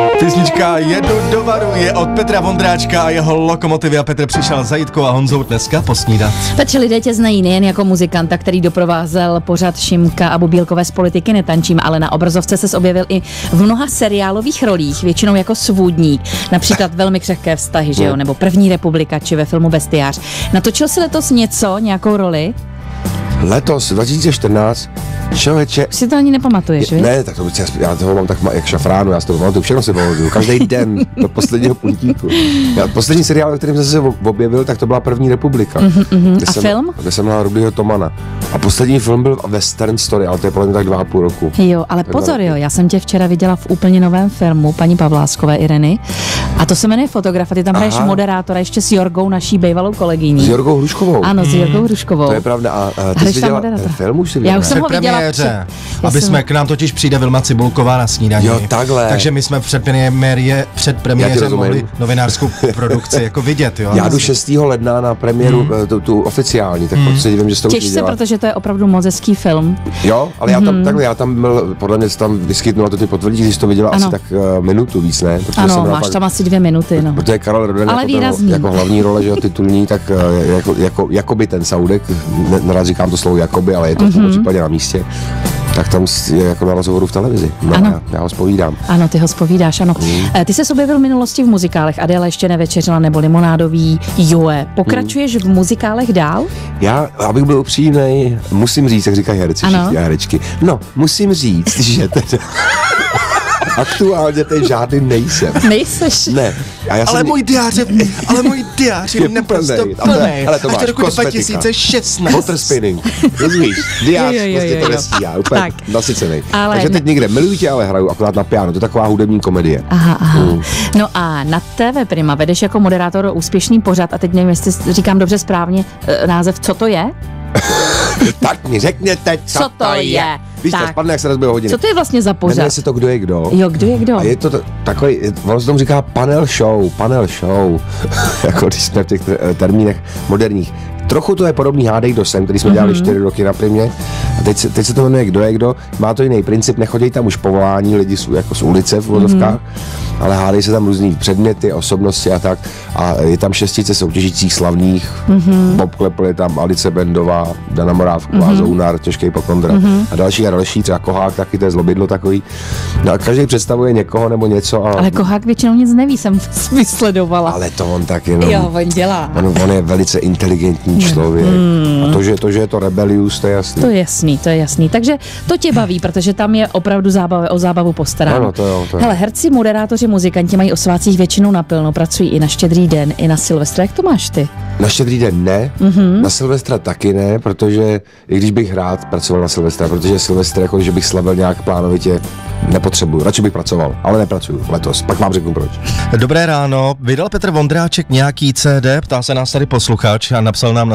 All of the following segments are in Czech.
Písnička Jedu do varu je od Petra Vondráčka a jeho Lokomotivy a Petr přišel za Jitkou a Honzou dneska posnídat. Petře, lidé tě znají nejen jako muzikanta, který doprovázel pořad Šimka a Bubílkové z Politiky netančím, ale na obrazovce ses objevil i v mnoha seriálových rolích, většinou jako svůdník, například Velmi křehké vztahy, že jo, nebo První republika, či ve filmu Bestiář. Natočil si letos něco, nějakou roli? Letos, 2014, člověče... Si to ani nepamatuješ, víš? Ne, tak to já toho mám tak jak šafránu, já si to pamatuju, všechno si pamatuju, každý den do posledního puntíku. Poslední seriál, ve kterém jsem se objevil, tak to byla První republika. A film? Kde jsem hrál Rudyho Tomana. A poslední film byl Western Story, ale to je podle mě tak 2,5 roku. Jo, ale pozor, jo, já jsem tě včera viděla v úplně novém filmu paní Pavláskové Ireny a to se jmenuje Fotograf, a ty tam hraješ moderátora ještě s Jorgou, naší bývalou kolegyní. S Jorgou Hruškovou. Ano, s Jorgou Hruškovou. To je pravda. A ty jsi viděla ten film už si viděla? Já už jsem ho viděla aby jsme k nám totiž přijde Vilma Cibulková na snídani. Jo, takhle. Takže my jsme v předpremiéře mohli novinářskou produkci jako vidět, jo. Já jdu 6. ledna na premiéru tu oficiální, tak proto se divím, že jsi to už viděla. Těž se, protože to je opravdu moc hezký film. Jo, ale já tam byl, podle mě tam vyskytnul, a to ty potvrdí, když jsi to viděla asi tak minutu víc, ne? Protože ano, máš tam asi 2 minuty, no. Protože Karel Roden jako hlavní role, že jo, titulní, tak jakoby ten Saudek, nerad říkám to slovo jakoby, ale je to v tom případě na místě. Tak tam je jako na rozhovoru v televizi. No, ano. Já ho zpovídám. Ano, ty ho zpovídáš, ano. Ty se objevil v minulosti v muzikálech Adéla ještě nevečeřila nebo Limonádový Joe. Pokračuješ v muzikálech dál? Já, abych byl upřímnej, musím říct, jak říkají herci a herečky. No, musím říct, že teda... Aktuálně ten žádný nejsem. Nejseš? Ne. Ale můj diář je naprosto plnej. Až do roku 2016. Water spinning. Rozumíš? Diář prostě to nestíhá. Úplně nasycenej. Takže teď někde miluji tě, ale hraju akorát na piano. To je taková hudební komedie. Aha. No a na TV Prima vedeš jako moderátor úspěšný pořad a teď nevím, jestli říkám dobře správně název, co to je? Tak mi řekněte, co to je. Víš, to spadne, jak se rozbijou hodiny. Co to je vlastně za pořad? Jmenuje se to Kdo je kdo. Jo, Kdo je kdo. A je to takový, ono se tomu říká panel show. Jako když jsme v těch termínech moderních. Trochu to je podobný Hádej kdo jsem, který jsme dělali 4 roky na Primě. A teď se to jmenuje Kdo je kdo. Má to jiný princip, nechodí tam už povolání lidi jako z ulice v uvozovkách, ale hádají se tam různý předměty, osobnosti a tak. A je tam 6 soutěžících slavných. Bob Klepl je tam, Alice Bendová, Dana Morávková, Zounar, Těžký Pokondra a další, třeba Kohák, taky to je zlobidlo takový. No a každý představuje někoho nebo něco. Ale Kohák většinou nic neví, jsem vysledovala. Ale to on tak jenom. Jo, on dělá. On je velice inteligentní člověk. A to, že je to rebelius, to je jasný. To je jasný. Takže to tě baví, protože tam je opravdu o zábavu postaráno. Ano, to jo. Hele, herci, moderátoři, muzikanti mají o svátcích většinou naplno, pracují i na Štědrý den, i na Silvestra. Jak to máš ty? Na Štědrý den ne, na Silvestra taky ne, protože i když bych rád pracoval na Silvestra, protože Silvestra, jako že bych slavil nějak plánovitě, nepotřebuju. Radši bych pracoval, ale nepracuju letos. Pak vám řeknu proč. Dobré ráno. Vydal Petr Vondráček nějaký CD? Ptá se nás tady posluchač a napsal nám na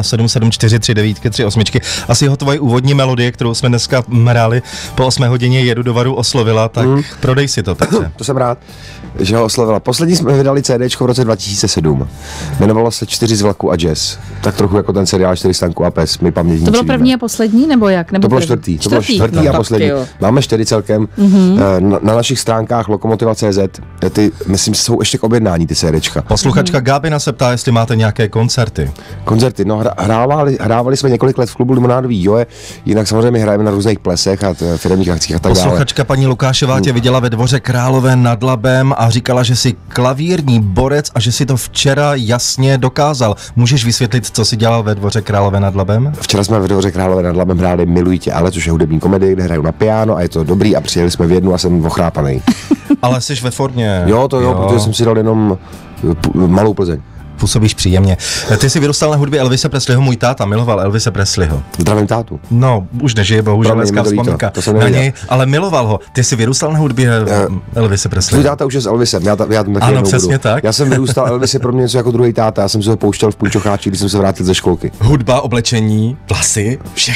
7743938. Asi ho tvoje úvodní melodie, kterou jsme dneska hráli po 8 hodině Jedu do varu oslovila, tak prodej si to, Petře. To jsem rád, že ho oslovila. Poslední jsme vydali CDčko v roce 2007. Jmenovalo se 4 z vlaku a jazz. Tak trochu jako ten seriál 4 stanku a pes. My pamětníci. To bylo první a poslední, nebo jak? Nebo to bylo čtvrtý. To bylo čtvrtý a poslední. Máme 4 celkem. Na našich stránkách Lokomotiva.cz ty, myslím, jsou ještě k objednání ty CDčka. Posluchačka Gábina se ptá, jestli máte nějaké koncerty. Koncerty, no hrávali jsme několik let v klubu Limonádový Joe, jinak samozřejmě hrajeme na různých plesech a firemních akcích a tak dále. Posluchačka paní Lukášová tě viděla ve Dvoře Králové nad Labem a říkala, že jsi klavírní borec a že si to včera jasně dokázal. Můžeš vysvětlit, co jsi dělal ve Dvoře Králové nad Labem? Včera jsme ve Dvoře Králové nad Labem hráli Miluji tě, ale což je hudební komedie, kde hraju na piano a je to dobrý a přijeli jsme v jednu a jsem ochrápaný. Ale jsi ve formě. Jo, protože jsem si dal jenom Malou Plzeň. Působíš příjemně. Ty jsi vyrůstal na hudbě Elvise Presleyho, můj táta miloval Elvise Presleyho. Zdravím tátu. No, už nežije, bohužel hezká vzpomínka na něj, ale miloval ho. Ty jsi vyrůstal na hudbě Elvise Presleyho. Tvůj táta už je s Elvisem, já ano, přesně tak. Já jsem vyrůstal, Elvis je pro mě něco jako druhý táta, já jsem se ho pouštěl v Punčocháči, když jsem se vrátil ze školky. Hudba, oblečení, vlasy, všechno.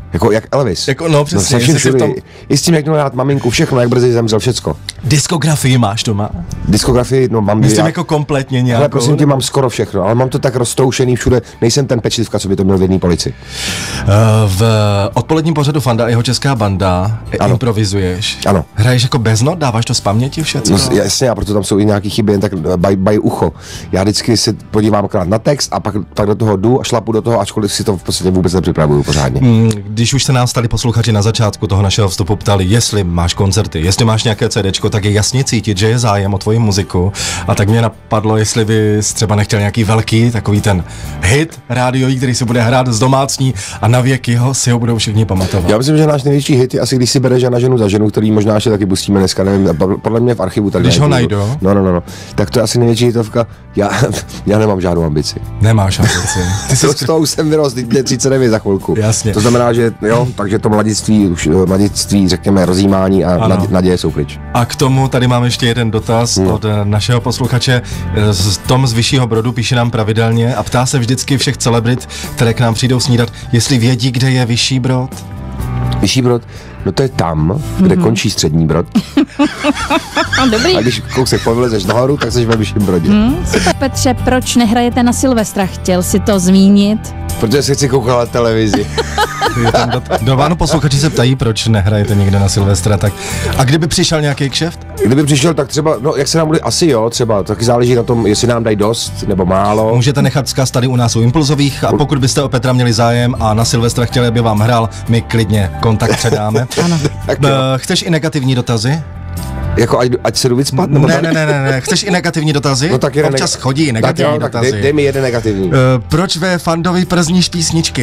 Jako jak Elvis. Jako, no přesně. No, všem tom... I s tím, jak měl dát maminku, všechno, jak brzy zemřel, všecko. Diskografii máš doma? Diskografii, no mám. Myslím jako kompletně nějakou. Ale prosím tě, mám skoro všechno, ale mám to tak roztoušený všude, nejsem ten pečlivka, co by to měl v jedné polici. V odpoledním pořadu Fanda a jeho česká banda improvizuješ. Ano. Hraješ jako bez not, dáváš to z paměti všechno? No, jasně, a proto tam jsou i nějaký chyby, jen tak baj ucho. Já vždycky si podívám krát na text a pak do toho jdu a šlapu do toho, ačkoliv si to v podstatě vůbec nepřipravuju pořádně. Když už se nás stali posluchači na začátku toho našeho vstupu ptali, jestli máš koncerty, jestli máš nějaké CDčko, tak je jasně cítit, že je zájem o tvoji muziku. A tak mě napadlo, jestli bys třeba nechtěl nějaký velký, takový ten hit rádiový, který se bude hrát z domácní a na věky si ho budou všichni pamatovat. Já myslím, že náš největší hit je asi, když si bereš na ženu za ženu, který možná ještě taky pustíme dneska, nevím, podle mě v archivu tak. Když ho najdu. No. Tak to je asi největší hitovka. Já nemám žádnou ambici. Nemáš ambici. Z toho už jsem vyrost, teď 39 za chvilku. Jasně. To znamená, že jo, takže to mladictví, řekněme, rozjímání a naděje jsou pryč. A k tomu tady mám ještě jeden dotaz od našeho posluchače. Tom z Vyššího Brodu píše nám pravidelně a ptá se vždycky všech celebrit, které k nám přijdou snídat, jestli vědí, kde je Vyšší Brod. Vyšší Brod, no to je tam, kde končí Střední Brod. Dobrý. A když kousek povylezeš nahoru, tak jsi ve Vyšším Brodě. Super, Petře, proč nehrajete na Silvestra? Chtěl si to zmínit? Protože se chci koukat na televizi. Dováno posluchači se ptají, proč nehrajete někde na Silvestra, tak a kdyby přišel nějaký kšeft? Kdyby přišel, tak třeba, no jak se nám bude, asi jo, třeba, taky záleží na tom, jestli nám dají dost nebo málo. Můžete nechat vzkaz tady u nás u Impulzových a pokud byste o Petra měli zájem a na Silvestra chtěli, aby vám hrál, my klidně kontakt předáme. Ano. Chceš i negativní dotazy? Jako ať se jdu víc spát? Ne. Chceš i negativní dotazy? No, tak občas chodí i negativní dotazy. Dej mi jeden negativní. Proč ve Fandovi przníš písničky?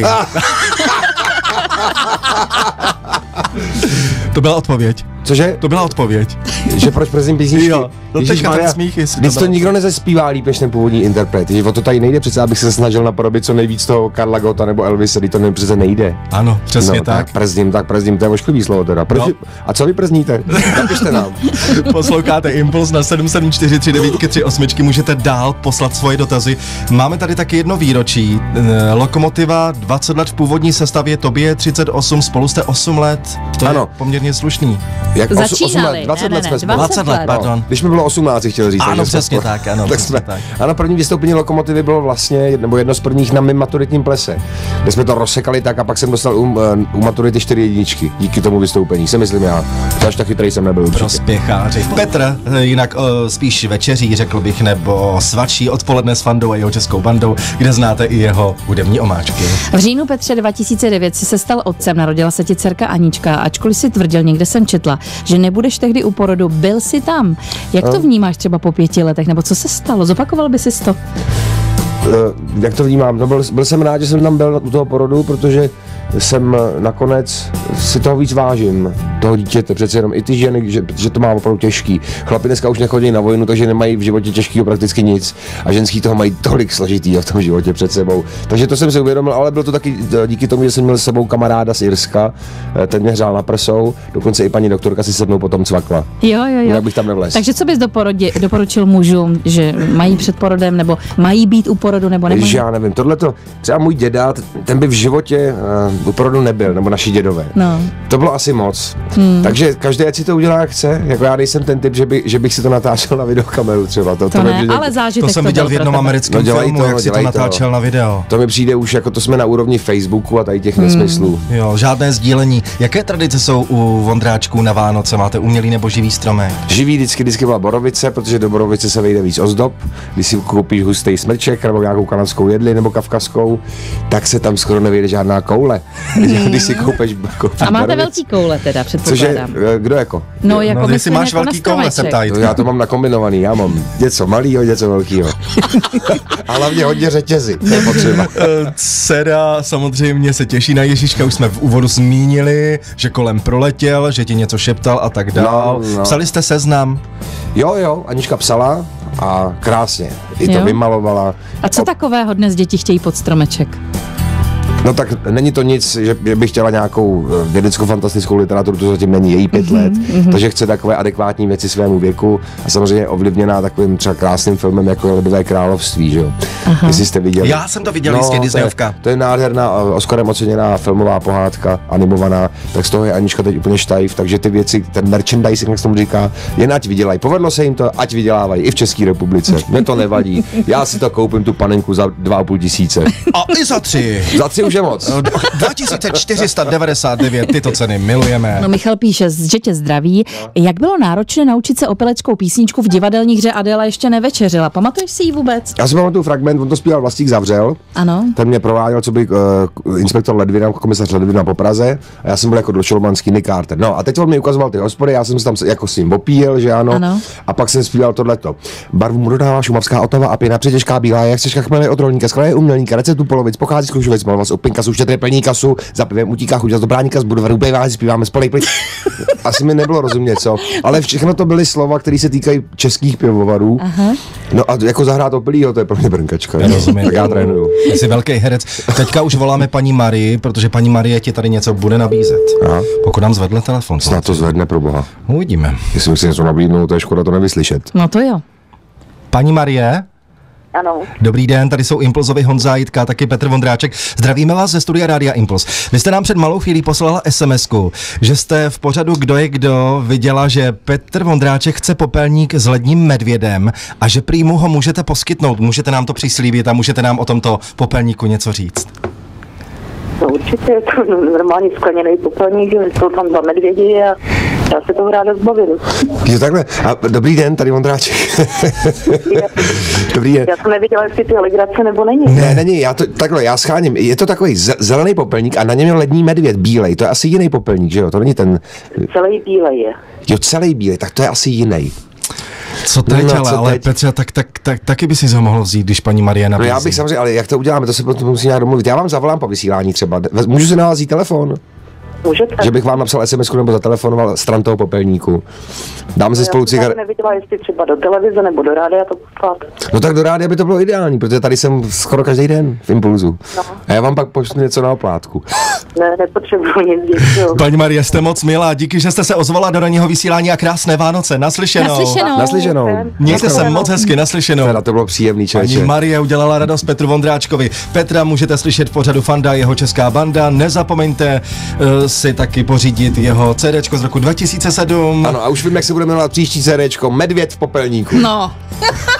To byla odpověď. Cože? To byla odpověď. Že proč prezím písničky? Jo, no teďka ten smích, jestli to nikdo nezaspívá líp než ten původní interpret. Že o to tady nejde přece, abych se snažil napodobit co nejvíc toho Karla Gotta nebo Elvise, to přece nejde. Ano, přesně tak. Tak prezním, to je ošklivý slovo teda. A co vy prezníte? Napište nám. Posloucháte Impuls na 7743938, můžete dál poslat svoje dotazy. Máme tady taky jedno výročí. Lokomotiva 20 let v původní sestavě, tobě 38, spolu jste 8 let. To je poměrně slušný. Jak začínali. 20 let jsme 20 let, pardon. Když mi bylo 18, chtěl říct. Ano, přesně tak, ano. Ano, první vystoupení Lokomotivy bylo vlastně, nebo jedno z prvních na mým maturitním plese, kde jsme to rozsekali tak a pak jsem dostal u maturity 4 jedničky díky tomu vystoupení, si myslím já. Až tak chytrý jsem nebyl. Prospěcháři. Petr, jinak spíš večeří, řekl bych, nebo svačí odpoledne s Fandou a jeho českou bandou, kde znáte i jeho hudební omáčky. V říjnu, Petře, 2009 si se stal otcem, narodila se ti dcerka Anička, ačkoliv si tvrdil, někde jsem četla, že nebudeš tehdy u porodu, byl jsi tam. Jak to vnímáš třeba po 5 letech, nebo co se stalo? Zopakoval by si to? Jak to vnímám? No, byl jsem rád, že jsem tam byl u toho porodu, protože jsem nakonec si toho víc vážím, toho dítěte, přece jenom i ty ženy, že to má opravdu těžký. Chlapi dneska už nechodí na vojnu, takže nemají v životě těžkýho prakticky nic a ženský toho mají tolik složitýho v tom životě před sebou. Takže to jsem si uvědomil, ale bylo to taky díky tomu, že jsem měl s sebou kamaráda z Irska, ten mě hřál na prsou, dokonce i paní doktorka si se mnou potom cvakla. Jo. Jak bych tam nevlez. Takže co bys doporučil mužům, že mají před porodem, nebo mají být u porodu, nebo nemají? Já nevím, tohleto, třeba můj děda, ten by v životě u porodu nebyl, nebo naši dědové. No. To bylo asi moc. Takže každý ať si to udělá, jak chce. Jako já nejsem ten typ, že bych si to natáčel na videokameru třeba. To ne, ale zážitek to jsem viděl v jednom americkém filmu, jak si to natáčel na video. To mi přijde už, jako to jsme na úrovni Facebooku a tady těch nesmyslů. Jo, žádné sdílení. Jaké tradice jsou u Vondráčků na Vánoce? Máte umělý nebo živý stromek? Živý vždycky byla borovice, protože do borovice se vejde víc ozdob. Když si koupíš hustý smrček nebo nějakou kanadskou jedli nebo kavkazskou, tak se tam skoro nevejde žádná koule. Když si koupíš a máte velký koule teda, předpokládám. Cože, kdo jako? No, jako jestli máš jako velký koule, se ptají. No, já to mám nakombinovaný, já mám něco malýho, něco velkýho. A hlavně hodně řetězy, to je potřeba. Dcera samozřejmě se těší na Ježíška, už jsme v úvodu zmínili, že kolem proletěl, že ti něco šeptal a tak dál. No. Psali jste seznam? Jo, Anička psala a krásně. I to vymalovala. A co takového dnes děti chtějí pod stromeček? No tak není to nic, že bych chtěla nějakou vědecko-fantastickou literaturu, to zatím není její 5 let, takže chce takové adekvátní věci svému věku a samozřejmě ovlivněná takovým třeba krásným filmem jako Ledové království, že jo? Jestli jste viděli. Já jsem to viděl, jistě Disneyovka. To je nádherná, Oscarem oceněná filmová pohádka, animovaná, tak z toho je Anička teď úplně štajf, takže ty věci, ten merchandising, jak se tomu říká, jen ať vydělají. Povedlo se jim to, ať vydělávají i v České republice. Mně to nevadí. Já si to koupím tu panenku za 2,5 tisíce. A i za 3. Za 3 už je moc. 2499, tyto ceny milujeme. No Michal píše, že tě zdraví. Jak bylo náročné naučit se opeleckou písničku v divadelní hře Adéla ještě nevečeřila? Pamatuješ si ji vůbec? Já si pamatuju fragment, on to zpíval Vlastík Zavřel. Ano. Ten mě prováděl, co by inspektor Ledvina, komisař Ledvina po Praze, a já jsem byl jako došolmanský Nick Carter. No a teď on mi ukazoval ty hospody, já jsem se tam jako s ním opíjel, že ano. A pak jsem zpíval tohleto. Barvu mu dodává šumavská Otava a pěna přetěžká bílá, jak sečka chmele od rolníka, skleje umělníka, receptu polovic, pochází z Krušovic, maloval z Opinkasu, štědré plní kasu, za pivem utíká chuť z dobráníka z Budovaru, bejváži, zpíváme spolej. Asi mi nebylo rozumět, co. Ale všechno to byly slova, které se týkají českých pivovarů. No a jako zahrát Opilýho, to je pro mě brnkačka. Rozumím. Tak já trénuju. Jsi velký herec. Teďka už voláme paní Marii, protože paní Marie ti tady něco bude nabízet. Aha. Pokud nám zvedne telefon. Snad to zvedne, pro boha. Uvidíme. Jestli si něco nabídnou, to je škoda to nevyslyšet. No to jo. Paní Marie? Ano. Dobrý den, tady jsou Impulzovi Honza Jitka, taky Petr Vondráček. Zdravíme vás ze studia Rádia Impuls. Vy jste nám před malou chvílí poslala SMS-ku, že jste v pořadu Kdo je kdo viděla, že Petr Vondráček chce popelník s ledním medvědem a že prý mu ho můžete poskytnout. Můžete nám to přislíbit a můžete nám o tomto popelníku něco říct. No určitě, je to normální skleněný popelník, že jsou tam 2 medvědi a já se toho ráda zbavím. Jo, takhle. A dobrý den, tady Vondráček. Dobrý den. Já jsem neviděla, jestli to je legrace nebo není. Ne, není, já scháním. Je to takový zelený popelník a na něm je lední medvěd, bílej. To je asi jiný popelník, že jo? To není ten... Celý bílej je. Jo, celý bílej, tak to je asi jiný. Co teď, ale Petře, taky by si ho mohl vzít, když paní Marie nabízí. No já bych samozřejmě, ale jak to uděláme, to se potom musí nějak domluvit. Já vám zavolám po vysílání třeba. Můžu si na vás vzít telefon? Můžete? Že bych vám napsal SMS nebo zatelefonoval stran toho popelníku. Dáme si spolu cigaret. Já jsem neviděla, jestli třeba do televize nebo do rádia to poslat. No tak do rádia by to bylo ideální, protože tady jsem skoro každý den v Impulzu. No. A já vám pak pošlu něco na oplátku. Ne, nepotřebuji nic, děkuju. Paní Marie, jste moc milá, díky, že jste se ozvala do ranního vysílání a krásné Vánoce. Naslyšenou. Naslyšenou. Mějte se moc hezky, naslyšenou. Teda to bylo příjemný, člověče. Paní Marie udělala radost Petru Vondráčkovi. Petra můžete slyšet v pořadu Fanda, jeho česká banda. Nezapomeňte si taky pořídit jeho CDčko z roku 2007. Ano, a už vím, jak se bude jmenovat příští CDčko. Medvěd v popelníku. No.